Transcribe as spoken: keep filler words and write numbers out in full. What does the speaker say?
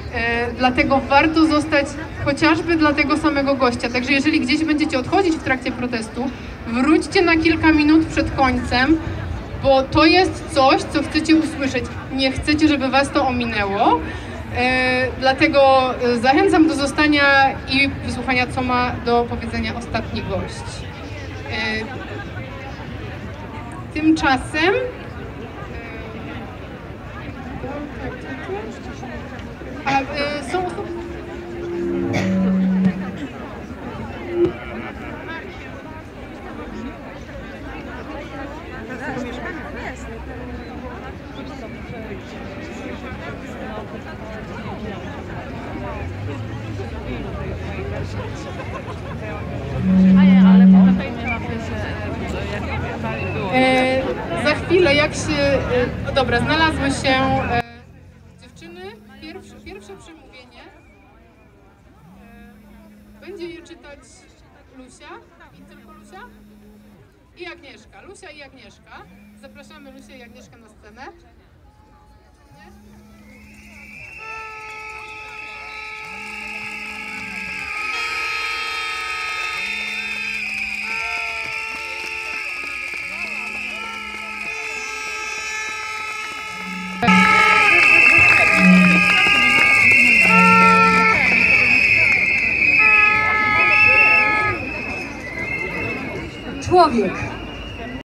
E, dlatego warto zostać chociażby dla tego samego gościa. Także jeżeli gdzieś będziecie odchodzić w trakcie protestu, wróćcie na kilka minut przed końcem, bo to jest coś, co chcecie usłyszeć. Nie chcecie, żeby was to ominęło. E, dlatego zachęcam do zostania i wysłuchania, co ma do powiedzenia ostatni gość. E, tymczasem e, a, e, są osoby... E, za chwilę, jak się... E, dobra, znalazły się e, dziewczyny. Pierwsze, pierwsze przemówienie. E, będzie je czytać Lucia i tylko Lucia i Agnieszka. Lucia i Agnieszka. Zapraszamy Lucię i Agnieszkę na scenę. Człowiek